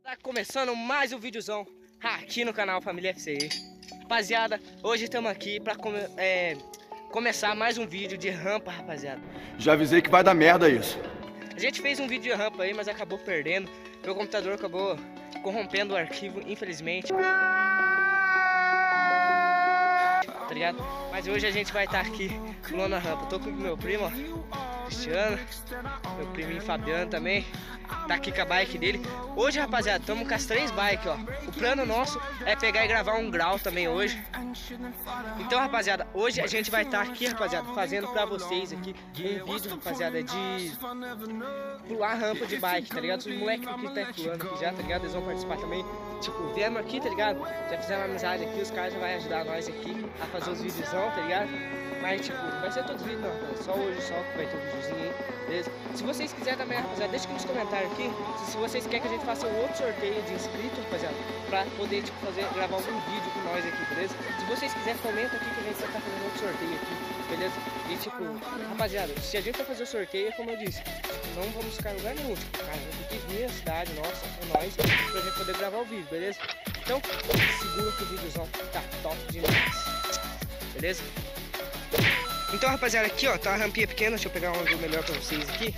Tá começando mais um videozão aqui no canal Família FCI. Rapaziada, hoje estamos aqui pra começar mais um vídeo de rampa, rapaziada. Já avisei que vai dar merda isso. A gente fez um vídeo de rampa aí, mas acabou perdendo. Meu computador acabou corrompendo o arquivo, infelizmente. Tá ligado? Mas hoje a gente vai estar aqui pulando a rampa. Tô com o meu primo, ó, Cristiano, meu priminho Fabiano também. Tá aqui com a bike dele. Hoje, rapaziada, estamos com as 3 bikes, ó. O plano nosso é pegar e gravar um grau também hoje. Então, rapaziada, hoje a gente vai estar aqui, rapaziada, fazendo pra vocês aqui um vídeo, rapaziada, de pular rampa de bike, tá ligado? Os moleques aqui tá pulando aqui já, tá ligado? Eles vão participar também. Tipo, viemos aqui, tá ligado? Já fizeram uma amizade aqui, os caras já vão ajudar nós aqui a fazer os videozão, tá ligado? Mas, tipo, não vai ser todos os vídeos, não, rapaziada. Só hoje, só que vai ter um videozinho aí, beleza? Se vocês quiserem também, rapaziada, deixa aqui nos comentários aqui se vocês querem que a gente faça um outro sorteio de inscritos, rapaziada, pra poder, tipo, gravar algum vídeo com nós aqui, beleza? Se vocês quiserem, comenta aqui que a gente vai estar fazendo outro sorteio aqui, beleza? E, tipo, rapaziada, se a gente for fazer o sorteio, é como eu disse, não vamos ficar em lugar nenhum, tipo, cara, tem que vir a cidade nossa, é nóis, pra gente poder gravar o vídeo, beleza? Então, segura que o videozão tá top demais, beleza? Então, rapaziada, aqui, ó, tá uma rampinha pequena, deixa eu pegar um ângulo melhor pra vocês aqui.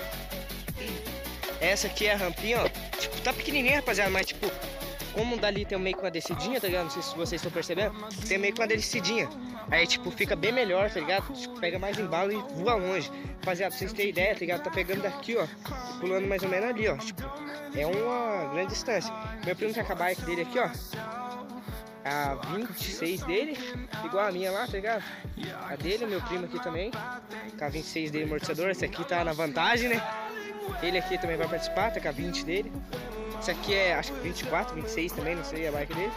Essa aqui é a rampinha, ó, tipo, tá pequenininha, rapaziada, mas, tipo, como dali tem meio que uma descidinha, tá ligado? Não sei se vocês estão percebendo, tem meio que uma descidinha. Aí, tipo, fica bem melhor, tá ligado? Tipo, pega mais embalo e voa longe. Rapaziada, pra vocês terem ideia, tá ligado? Tá pegando daqui, ó, pulando mais ou menos ali, ó, tipo, é uma grande distância. Meu primo tá com a bike dele aqui, ó, a 26 dele, igual a minha lá, tá ligado? A dele, meu primo aqui também, com a 26 dele, amortecedor. Esse aqui tá na vantagem, né? Ele aqui também vai participar, tá com a 20 dele. Esse aqui é, acho que 24, 26 também, não sei a bike dele.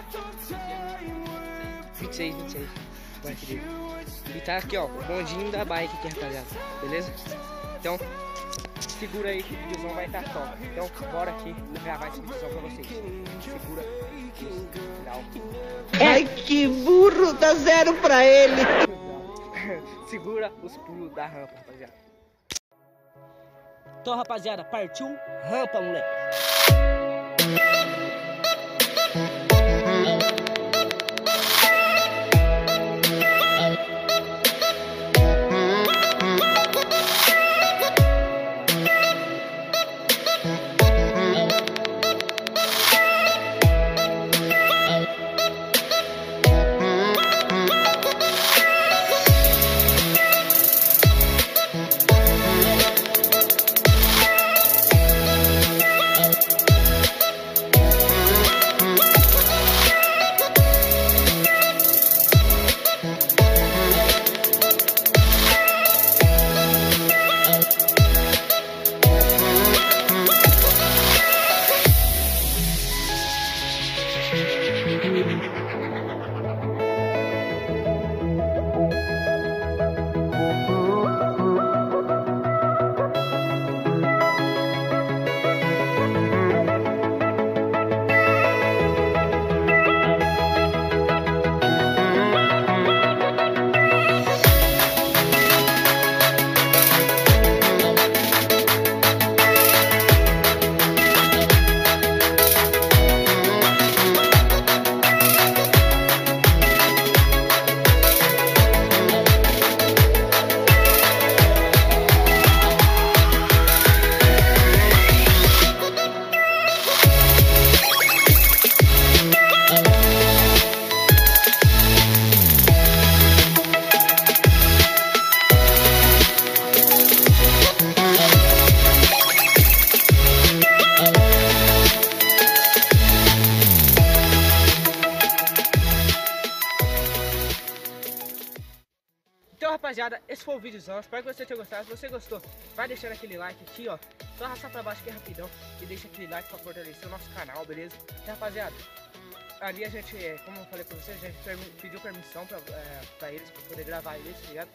26, a bike dele. E tá aqui, ó, o bondinho da bike aqui, rapaziada, beleza? Então, segura aí que o videozão vai estar top. Então, bora aqui gravar esse videozão pra vocês. Segura isso, legal. Ai, que burro, dá 0 pra ele. Segura os pulos da rampa, rapaziada. Então, rapaziada, partiu rampa, moleque. Então, rapaziada, esse foi o videozão, espero que você tenha gostado. Se você gostou, vai deixando aquele like aqui, ó, só arrastar pra baixo aqui rapidão e deixa aquele like pra fortalecer o nosso canal, beleza? Então, rapaziada, ali a gente, como eu falei pra vocês, a gente pediu permissão pra eles, pra poder gravar eles, tá ligado?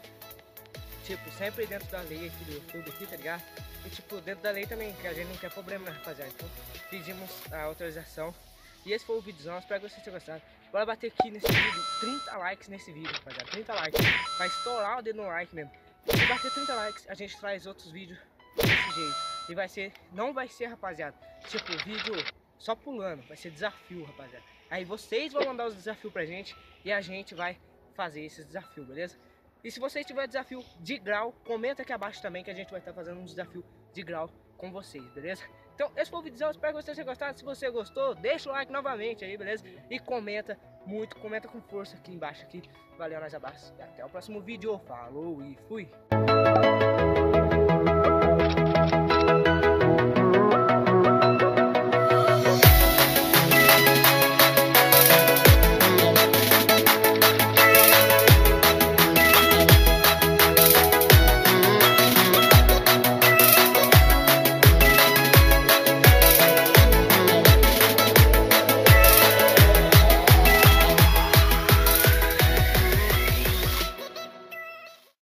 Tipo, sempre dentro da lei aqui do YouTube, aqui, tá ligado? E tipo, dentro da lei também, que a gente não quer problema, né, rapaziada? Então, pedimos a autorização. E esse foi o videozão, espero que vocês tenham gostado. Bora bater aqui nesse vídeo 30 likes nesse vídeo, rapaziada. 30 likes. Vai estourar o dedo no like mesmo. Se bater 30 likes, a gente traz outros vídeos desse jeito. E vai ser, não vai ser, rapaziada, tipo, vídeo só pulando, vai ser desafio, rapaziada. Aí vocês vão mandar os desafios pra gente e a gente vai fazer esses desafios, beleza? E se vocês tiverem desafio de grau, comenta aqui abaixo também que a gente vai estar fazendo um desafio de grau com vocês, beleza? Então esse foi o vídeo, espero que vocês tenham gostado. Se você gostou, deixa o like novamente aí, beleza? E comenta muito, comenta com força aqui embaixo aqui. Valeu, nós abraços e até o próximo vídeo. Falou e fui!